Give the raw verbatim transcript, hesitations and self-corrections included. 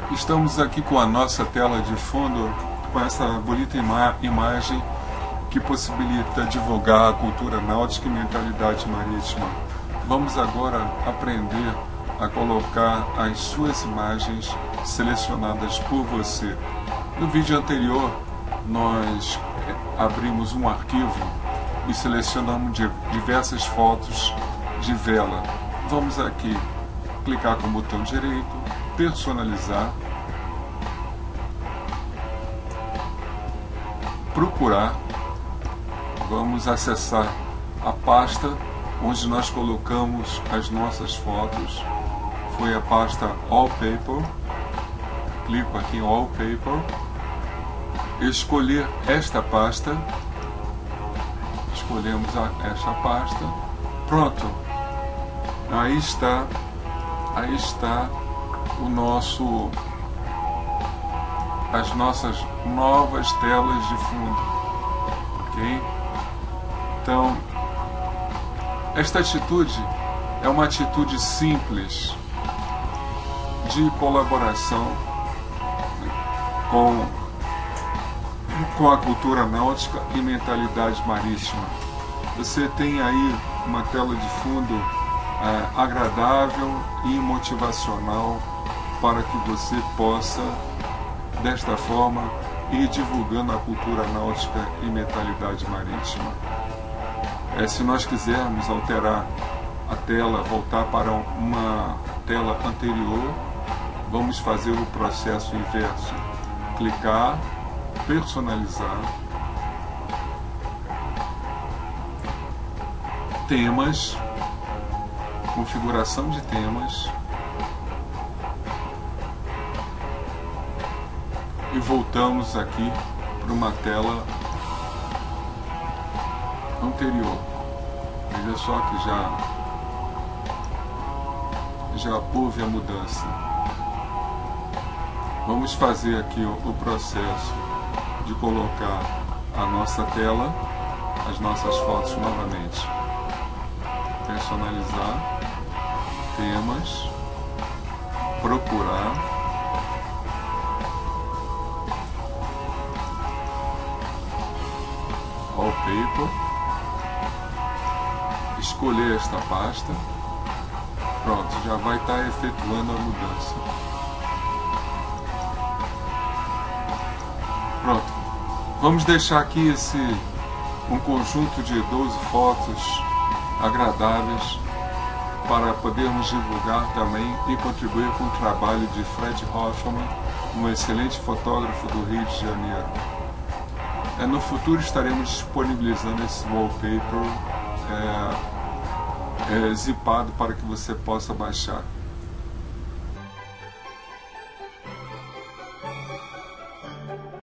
Estamos aqui com a nossa tela de fundo, com essa bonita ima imagem que possibilita divulgar a cultura náutica e mentalidade marítima. Vamos agora aprender a colocar as suas imagens selecionadas por você. No vídeo anterior, nós abrimos um arquivo e selecionamos diversas fotos de vela. Vamos aqui clicar com o botão direito, personalizar, procurar, vamos acessar a pasta onde nós colocamos as nossas fotos, foi a pasta Wallpaper, clico aqui em Wallpaper, escolher esta pasta, escolhemos a, esta pasta, pronto, aí está, aí está o nosso, as nossas novas telas de fundo, ok? Então, esta atitude é uma atitude simples de colaboração com, com a cultura náutica e mentalidade marítima. Você tem aí uma tela de fundo é, agradável e motivacional para que você possa, desta forma, ir divulgando a cultura náutica e mentalidade marítima. É, se nós quisermos alterar a tela, voltar para uma tela anterior, vamos fazer o processo inverso. Clicar, personalizar, temas, configuração de temas, e voltamos aqui para uma tela anterior. Veja só que já já houve a mudança. Vamos fazer aqui o, o processo de colocar a nossa tela, as nossas fotos novamente. Personalizar, temas, procurar, Wallpaper, escolher esta pasta, pronto, já vai estar efetuando a mudança. Pronto, vamos deixar aqui esse, um conjunto de doze fotos agradáveis para podermos divulgar também e contribuir com o trabalho de Fred Hoffman, um excelente fotógrafo do Rio de Janeiro. É, no futuro estaremos disponibilizando esse wallpaper é, é, zipado para que você possa baixar.